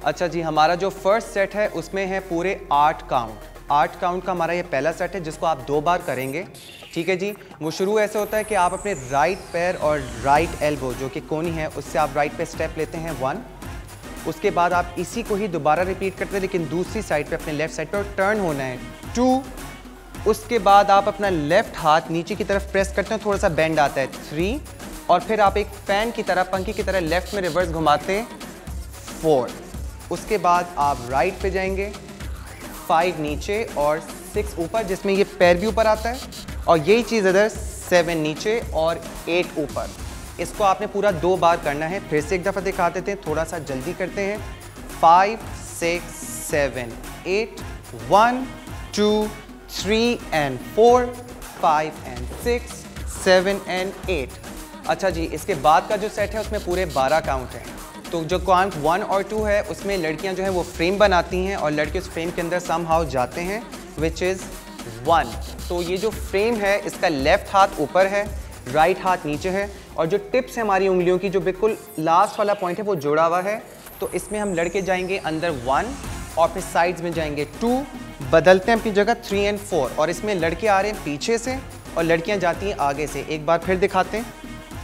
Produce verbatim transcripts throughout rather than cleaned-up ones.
अच्छा जी, हमारा जो फर्स्ट सेट है उसमें है पूरे आठ काउंट। आठ काउंट का हमारा ये पहला सेट है जिसको आप दो बार करेंगे। ठीक है जी। वो शुरू ऐसे होता है कि आप अपने राइट पैर और राइट एल्बो जो कि कोनी है उससे आप राइट पे स्टेप लेते हैं वन। उसके बाद आप इसी को ही दोबारा रिपीट करते हैं लेकिन दूसरी साइड पे अपने लेफ्ट साइड पे और टर्न होना है टू। उसके बाद आप अपना लेफ्ट हाथ नीचे की तरफ प्रेस करते हैं, थोड़ा सा बेंड आता है थ्री। और फिर आप एक फैन की तरह पंखी की तरह लेफ्ट में रिवर्स घुमाते हैं फोर। उसके बाद आप राइट पे जाएंगे फाइव नीचे और सिक्स ऊपर जिसमें ये पैर भी ऊपर आता है और यही चीज़ इधर सेवन नीचे और एट ऊपर। इसको आपने पूरा दो बार करना है। फिर से एक दफ़ा दिखा देते हैं, थोड़ा सा जल्दी करते हैं। Five six seven eight one two three and four five and six seven and eight. अच्छा जी, इसके बाद का जो सेट है उसमें पूरे बारह काउंट हैं। तो जो काउंट वन और टू है उसमें लड़कियां जो है वो फ्रेम बनाती हैं और लड़के उस फ्रेम के अंदर समहाउ जाते हैं विच इज़ वन। तो ये जो फ्रेम है इसका लेफ्ट हाथ ऊपर है, राइट हाथ नीचे है और जो टिप्स है हमारी उंगलियों की जो बिल्कुल लास्ट वाला पॉइंट है वो जुड़ा हुआ है। तो इसमें हम लड़के जाएंगे अंदर वन और फिर साइड्स में जाएंगे टू, बदलते हैं अपनी जगह थ्री एंड फोर। और इसमें लड़के आ रहे हैं पीछे से और लड़कियां जाती हैं आगे से। एक बार फिर दिखाते हैं।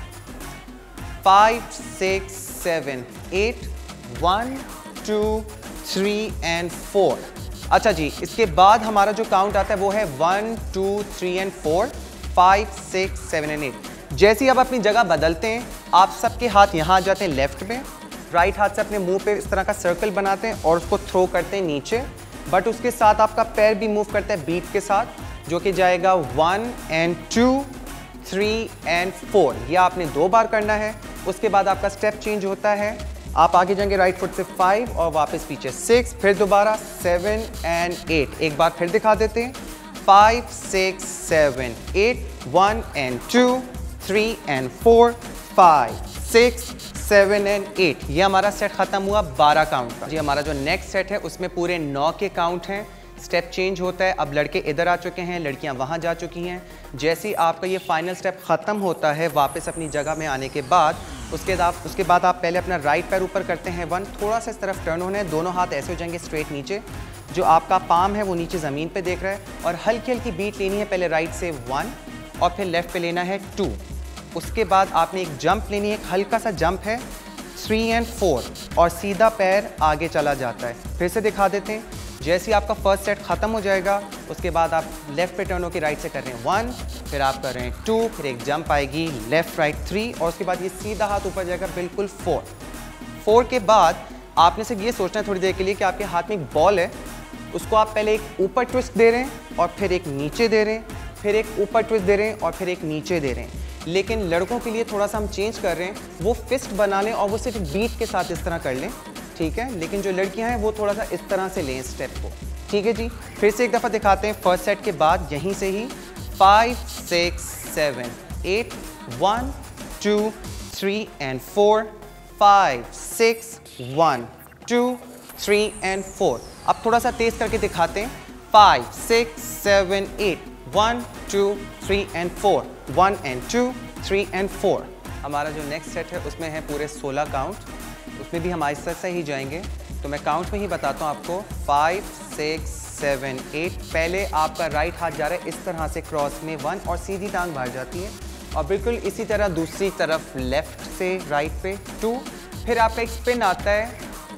Five six seven eight one two three and four. अच्छा जी, इसके बाद हमारा जो काउंट आता है वो है one two three and four five six seven and eight. जैसे ही आप अपनी जगह बदलते हैं आप सबके हाथ यहाँ आ जाते हैं लेफ्ट में, राइट हाथ से अपने मुंह पे इस तरह का सर्कल बनाते हैं और उसको थ्रो करते हैं नीचे। बट उसके साथ आपका पैर भी मूव करता है बीट के साथ जो कि जाएगा one and two three and four. यह आपने दो बार करना है। उसके बाद आपका स्टेप चेंज होता है, आप आगे जाएंगे राइट फुट से फाइव और वापस पीछे सिक्स, फिर दोबारा सेवन एंड एट। एक बार फिर दिखा देते हैं। Five six seven eight one and two three and four five six seven and eight. ये हमारा सेट खत्म हुआ बारह काउंट का। जी, हमारा जो नेक्स्ट सेट है उसमें पूरे नौ के काउंट हैं। स्टेप चेंज होता है, अब लड़के इधर आ चुके हैं, लड़कियां वहां जा चुकी हैं। जैसे ही आपका ये फाइनल स्टेप ख़त्म होता है वापस अपनी जगह में आने के बाद उसके बाद उसके बाद आप पहले अपना राइट पैर ऊपर करते हैं वन, थोड़ा सा इस तरफ टर्न होना है, दोनों हाथ ऐसे हो जाएंगे स्ट्रेट नीचे। जो आपका पाम है वो नीचे ज़मीन पे देख रहा है और हल्की हल्की बीट लेनी है। पहले राइट से वन और फिर लेफ्ट पे लेना है टू। उसके बाद आपने एक जंप लेनी है, एक हल्का सा जंप है थ्री एंड फोर और सीधा पैर आगे चला जाता है। फिर से दिखा देते हैं। जैसे ही आपका फर्स्ट सेट ख़त्म हो जाएगा उसके बाद आप लेफ्ट पे टर्न होकर राइट से कर रहे हैं वन, फिर आप कर रहे हैं टू, फिर एक जंप आएगी लेफ्ट राइट थ्री और उसके बाद ये सीधा हाथ ऊपर जाएगा बिल्कुल फोर। फोर के बाद आपने सिर्फ ये सोचना है थोड़ी देर के लिए कि आपके हाथ में एक बॉल है, उसको आप पहले एक ऊपर ट्विस्ट दे रहे हैं और फिर एक नीचे दे रहे हैं, फिर एक ऊपर ट्विस्ट दे रहे हैं और फिर एक नीचे दे रहे हैं। लेकिन लड़कों के लिए थोड़ा सा हम चेंज कर रहे हैं, वो फिस्ट बना लें और वो सिर्फ बीट के साथ इस तरह कर लें, ठीक है। लेकिन जो लड़कियां हैं वो थोड़ा सा इस तरह से लें स्टेप को, ठीक है जी। फिर से एक दफ़ा दिखाते हैं फर्स्ट सेट के बाद यहीं से ही। Five six seven eight one two three and four five six one two three and four. अब थोड़ा सा तेज़ करके दिखाते हैं। Five six seven eight one two three and four one and two three and four. हमारा जो next set है उसमें है पूरे सोलह काउंट, उसमें भी हम आहिस्ता से ही जाएंगे। तो मैं काउंट में ही बताता हूँ आपको। Five six seven eight. पहले आपका राइट हाथ जा रहा है इस तरह से क्रॉस में वन और सीधी टांग बाहर जाती है और बिल्कुल इसी तरह दूसरी तरफ लेफ्ट से राइट पे टू, फिर आपका एक स्पिन आता है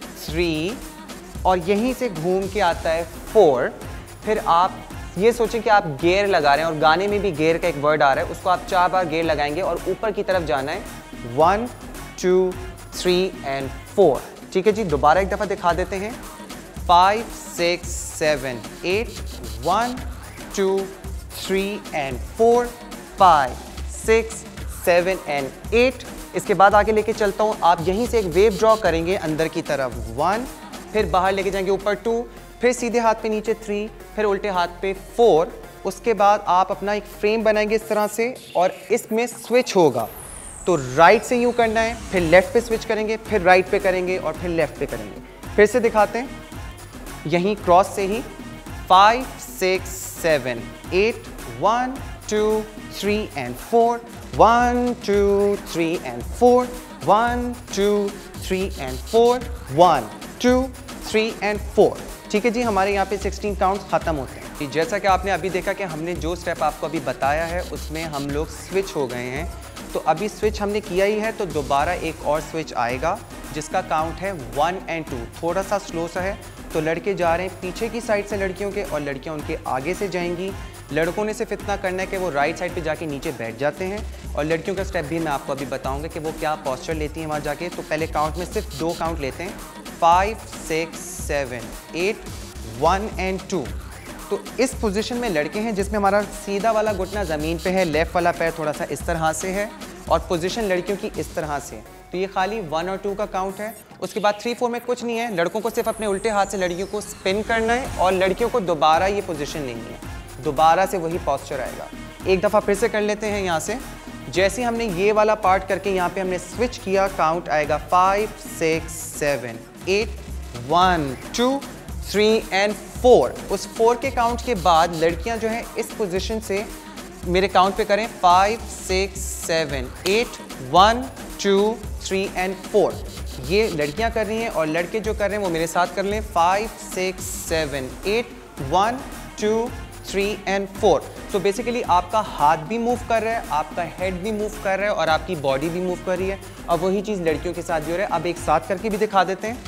थ्री और यहीं से घूम के आता है फोर। फिर आप ये सोचें कि आप गेयर लगा रहे हैं और गाने में भी गेयर का एक वर्ड आ रहा है, उसको आप चार बार गेयर लगाएंगे और ऊपर की तरफ जाना है one two three and four, ठीक है जी। दोबारा एक दफ़ा दिखा देते हैं। Five six seven eight one two three and four five six seven and eight. इसके बाद आगे लेके चलता हूँ। आप यहीं से एक वेव ड्रॉ करेंगे अंदर की तरफ वन, फिर बाहर लेके जाएंगे ऊपर टू, फिर सीधे हाथ पे नीचे थ्री, फिर उल्टे हाथ पे फोर। उसके बाद आप अपना एक फ्रेम बनाएंगे इस तरह से और इसमें स्विच होगा। तो राइट से यूँ करना है, फिर लेफ्ट पे स्विच करेंगे, फिर राइट पे करेंगे और फिर लेफ्ट पे करेंगे। फिर से दिखाते हैं यहीं क्रॉस से ही। Five six seven eight one two three and four one two three and four one two three and four one two three and four. ठीक है जी, हमारे यहाँ पे सिक्सटीन काउंट्स ख़त्म होते हैं। जैसा कि आपने अभी देखा कि हमने जो स्टेप आपको अभी बताया है उसमें हम लोग स्विच हो गए हैं। तो अभी स्विच हमने किया ही है, तो दोबारा एक और स्विच आएगा जिसका काउंट है वन एंड टू। थोड़ा सा स्लो सा है, तो लड़के जा रहे हैं पीछे की साइड से लड़कियों के और लड़कियां उनके आगे से जाएंगी। लड़कों ने सिर्फ इतना करना है कि वो राइट साइड पे जाके नीचे बैठ जाते हैं, और लड़कियों का स्टेप भी मैं आपको अभी बताऊंगा कि वो क्या पोस्चर लेती हैं वहाँ जाके। तो पहले काउंट में सिर्फ दो काउंट लेते हैं, five six seven eight, one and two. तो इस पोजीशन में लड़के हैं जिसमें हमारा सीधा वाला घुटना ज़मीन पे है, लेफ़्ट वाला पैर थोड़ा सा इस तरह से है, और पोजीशन लड़कियों की इस तरह से। तो ये खाली वन और टू का काउंट है। उसके बाद थ्री फोर में कुछ नहीं है, लड़कों को सिर्फ अपने उल्टे हाथ से लड़कियों को स्पिन करना है और लड़कियों को दोबारा ये पोजीशन लेनी है, दोबारा से वही पोस्चर आएगा। एक दफ़ा फिर से कर लेते हैं यहाँ से। जैसे हमने ये वाला पार्ट करके यहाँ पे हमने स्विच किया, काउंट आएगा five six seven eight, one two three and four. उस फोर के काउंट के बाद लड़कियाँ जो हैं इस पोजीशन से मेरे काउंट पे करें, five six seven eight, one two three and four. ये लड़कियां कर रही हैं और लड़के जो कर रहे हैं वो मेरे साथ कर लें, five six seven eight, one two three and four. तो बेसिकली आपका हाथ भी मूव कर रहा है, आपका हेड भी मूव कर रहा है और आपकी बॉडी भी मूव कर रही है। अब वही चीज़ लड़कियों के साथ भी हो रहा है। अब एक साथ करके भी दिखा देते हैं,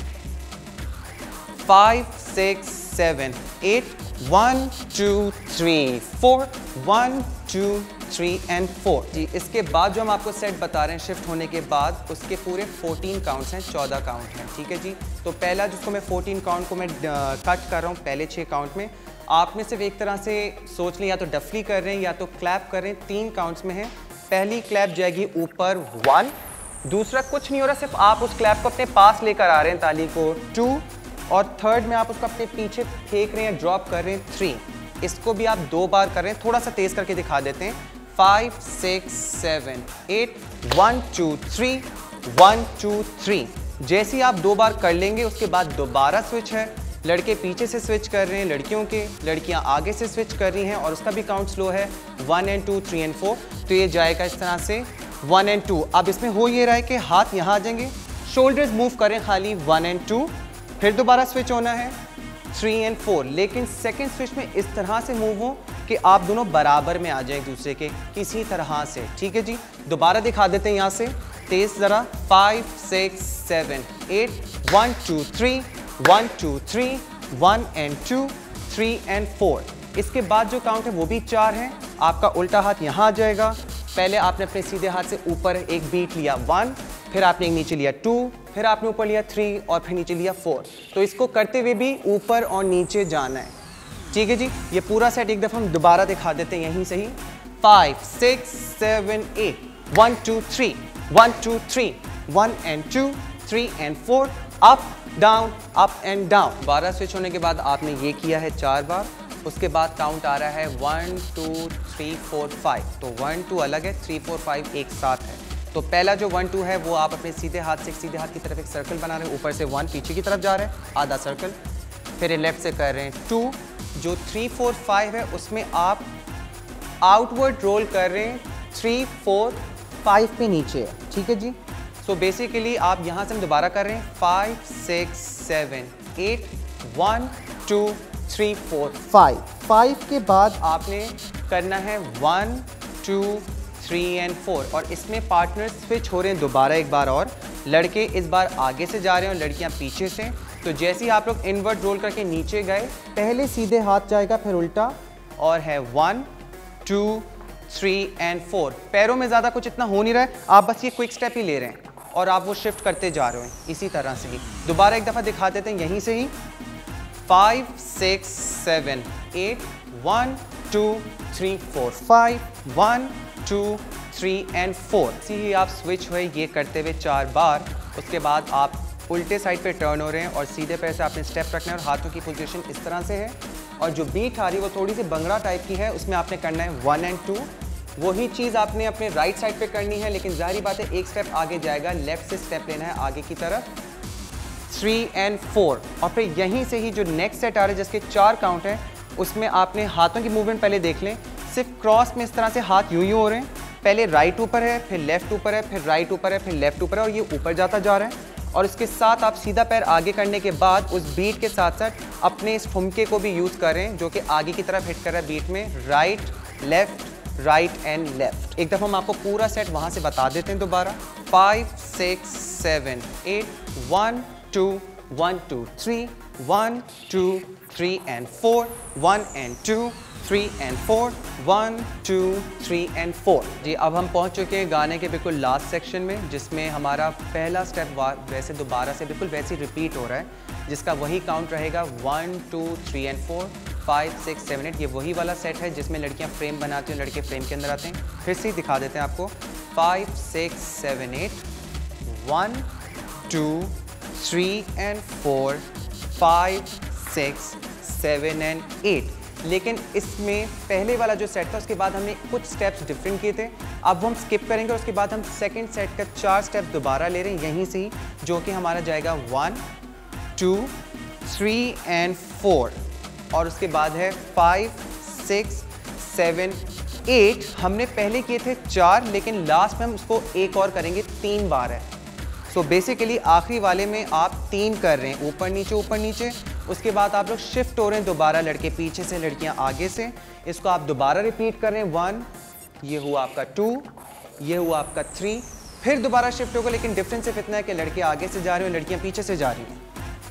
five six seven eight, one two three four, one two three and four. जी, इसके बाद जो हम आपको सेट बता रहे हैं शिफ्ट होने के बाद, उसके पूरे फोर्टीन काउंट्स हैं, चौदह काउंट हैं। ठीक है जी, तो पहला जिसको मैं फोर्टीन काउंट को मैं कट कर रहा हूँ पहले छः काउंट में, आपने सिर्फ एक तरह से सोच लें, या तो डफली कर रहे हैं या तो क्लैप कर रहे हैं। तीन काउंट्स में है, पहली क्लैप जाएगी ऊपर वन, दूसरा कुछ नहीं हो रहा, सिर्फ आप उस क्लैप को अपने पास लेकर आ रहे हैं ताली को, टू, और थर्ड में आप उसको अपने पीछे फेंक रहे हैं, ड्रॉप कर रहे हैं, थ्री। इसको भी आप दो बार कर रहे हैं, थोड़ा सा तेज करके दिखा देते हैं, five six seven eight, one two three, one two three. जैसे ही आप दो बार कर लेंगे उसके बाद दोबारा स्विच है, लड़के पीछे से स्विच कर रहे हैं लड़कियों के, लड़कियां आगे से स्विच कर रही हैं और उसका भी काउंट स्लो है, one and two three and four. तो ये जाएगा इस तरह से वन एंड टू। अब इसमें हो ये रहा है कि हाथ यहाँ आ जाएंगे, शोल्डर्स मूव करें खाली वन एंड टू, फिर दोबारा स्विच होना है थ्री एंड फोर। लेकिन सेकेंड स्विच में इस तरह से मूव हो कि आप दोनों बराबर में आ जाए एक दूसरे के किसी तरह से। ठीक है जी, दोबारा दिखा देते हैं यहाँ से तेज ज़रा, five six seven eight, one two three, one two three, one and two, three and four. इसके बाद जो काउंट है वो भी चार है। आपका उल्टा हाथ यहाँ आ जाएगा, पहले आपने अपने सीधे हाथ से ऊपर एक बीट लिया वन, फिर आपने एक नीचे लिया टू, फिर आपने ऊपर लिया थ्री और फिर नीचे लिया फोर। तो इसको करते हुए भी ऊपर और नीचे जाना है। ठीक है जी, ये पूरा सेट एक दफ़ा हम दोबारा दिखा देते हैं यहीं से ही, five six seven eight, one two three, one two three, one and two, three and four, up down, up and down. बारह स्विच होने के बाद आपने ये किया है चार बार। उसके बाद काउंट आ रहा है one two three four five. तो वन टू अलग है, थ्री फोर फाइव एक साथ है। तो पहला जो वन टू है वो आप अपने सीधे हाथ से सीधे हाथ की तरफ एक सर्कल बना रहे हैं, ऊपर से वन पीछे की तरफ जा रहा है, आधा सर्कल, फिर लेफ्ट से कर रहे हैं टू। जो थ्री फोर फाइव है उसमें आप आउटवर्ड रोल कर रहे हैं, थ्री फोर फाइव पे नीचे है। ठीक है जी, सो बेसिकली आप यहाँ से हम दोबारा कर रहे हैं, five six seven eight, one two three four five. Five के बाद आपने करना है one two three and four, और इसमें पार्टनर स्विच हो रहे हैं दोबारा एक बार और। लड़के इस बार आगे से जा रहे हैं और लड़कियां पीछे से। तो जैसे ही आप लोग इनवर्ट रोल करके नीचे गए, पहले सीधे हाथ जाएगा फिर उल्टा, और है one two three and four. पैरों में ज़्यादा कुछ इतना हो नहीं रहा है, आप बस ये क्विक स्टेप ही ले रहे हैं और आप वो शिफ्ट करते जा रहे हैं इसी तरह से ही। दोबारा एक दफ़ा दिखा देते हैं यहीं से ही, five six seven eight, one two three four five, one two three and four. इसी ही आप स्विच हुए ये करते हुए चार बार। उसके बाद आप उल्टे साइड पे टर्न हो रहे हैं और सीधे पैर से आपने स्टेप रखना है और हाथों की पोजीशन इस तरह से है, और जो बीट आ रही है वो थोड़ी सी बंगड़ा टाइप की है, उसमें आपने करना है वन एंड टू। वही चीज़ आपने अपने राइट साइड पे करनी है, लेकिन जाहिर बात है एक स्टेप आगे जाएगा, लेफ्ट से स्टेप लेना है आगे की तरफ, थ्री एंड फोर। और फिर यहीं से ही जो नेक्स्ट सेट आ रहा है जिसके चार काउंट हैं, उसमें आपने हाथों की मूवमेंट पहले देख लें, सिर्फ क्रॉस में इस तरह से हाथ यूं यूं हो रहे हैं, पहले राइट ऊपर है, फिर लेफ्ट ऊपर है, फिर राइट ऊपर है, फिर लेफ्ट ऊपर है, और ये ऊपर जाता जा रहा है। और उसके साथ आप सीधा पैर आगे करने के बाद उस बीट के साथ साथ अपने इस ठुमके को भी यूज़ करें जो कि आगे की तरफ हिट कर रहा है बीट में, right left right and left. एक दफ़ा हम आपको पूरा सेट वहाँ से बता देते हैं दोबारा। Five six seven eight, one two one two three, one two three and four, one and two three and four, one two three and four. जी अब हम पहुंच चुके हैं गाने के बिल्कुल लास्ट सेक्शन में, जिसमें हमारा पहला स्टेप वैसे दोबारा से बिल्कुल वैसे रिपीट हो रहा है, जिसका वही काउंट रहेगा one two three and four, five six seven eight. ये वही वाला सेट है जिसमें लड़कियां फ्रेम बनाती हैं, लड़के फ्रेम के अंदर आते हैं। फिर से दिखा देते हैं आपको। Five six seven eight, one two three and four, five six seven and eight. लेकिन इसमें पहले वाला जो सेट था उसके बाद हमने कुछ स्टेप्स डिफरेंट किए थे। अब हम स्किप करेंगे और उसके बाद हम सेकंड सेट का चार स्टेप दोबारा ले रहे हैं यहीं से ही, जो कि हमारा जाएगा one two three and four, और उसके बाद है फाइव सिक्स सेवन एट। हमने पहले किए थे चार, लेकिन लास्ट में हम उसको एक और करेंगे, तीन बार है। सो so बेसिकली आखिरी वाले में आप तीन कर रहे हैं, ऊपर नीचे ऊपर नीचे। उसके बाद आप लोग शिफ्ट हो रहे हैं दोबारा, लड़के पीछे से लड़कियां आगे से। इसको आप दोबारा रिपीट कर रहे हैं, वन, ये हुआ आपका टू, ये हुआ आपका थ्री, फिर दोबारा शिफ्ट होगा। लेकिन डिफरेंस सिर्फ इतना है कि लड़के आगे से जा रहे हो, लड़कियां पीछे से जा रही हैं।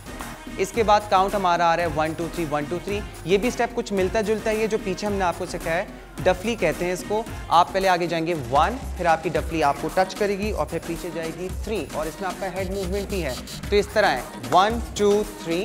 इसके बाद काउंट हमारा आ रहा है one two three one two three. ये भी स्टेप कुछ मिलता जुलता है, ये जो पीछे हमने आपको सिखाया है, डफली कहते हैं इसको। आप पहले आगे जाएंगे वन, फिर आपकी डफली आपको टच करेगी और फिर पीछे जाएगी थ्री, और इसमें आपका हेड मूवमेंट भी है। तो इस तरह है one two three,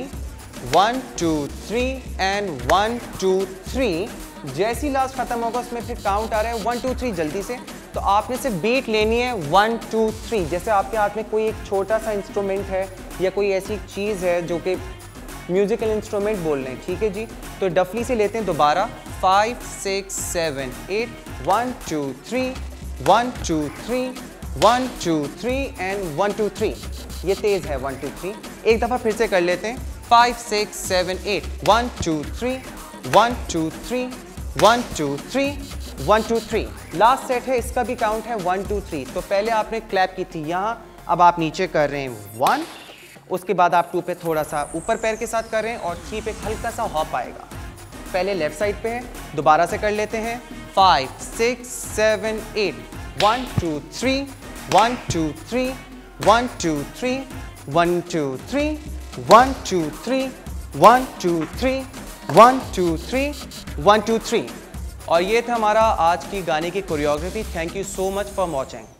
one two three and one two three. जैसी लास्ट खत्म होगा उसमें फिर काउंट आ रहा है वन टू थ्री जल्दी से। तो आपने सिर्फ बीट लेनी है वन टू थ्री। जैसे आपके हाथ में कोई एक छोटा सा इंस्ट्रूमेंट है या कोई ऐसी चीज़ है जो कि म्यूजिकल इंस्ट्रूमेंट बोल रहे हैं, ठीक है जी। तो डफली से लेते हैं दोबारा, five six seven eight, one two three, one two three, one two three and one two three. ये तेज़ है वन टू थ्री। एक दफ़ा फिर से कर लेते हैं, five six seven eight, one two three, one two three, one two three, one two three. Last set है, इसका भी काउंट है वन टू थ्री। तो पहले आपने क्लैप की थी यहाँ, अब आप नीचे कर रहे हैं वन, उसके बाद आप टू पे थोड़ा सा ऊपर पैर के साथ कर रहे हैं और थ्री पे हल्का सा हॉप आएगा। पहले लेफ्ट साइड पे है, दोबारा से कर लेते हैं, five six seven eight, one two three, one two three, one two three, one two three, one two three, one two three, one two three, one two three. और ये था हमारा आज की गाने की choreography. Thank you so much for watching.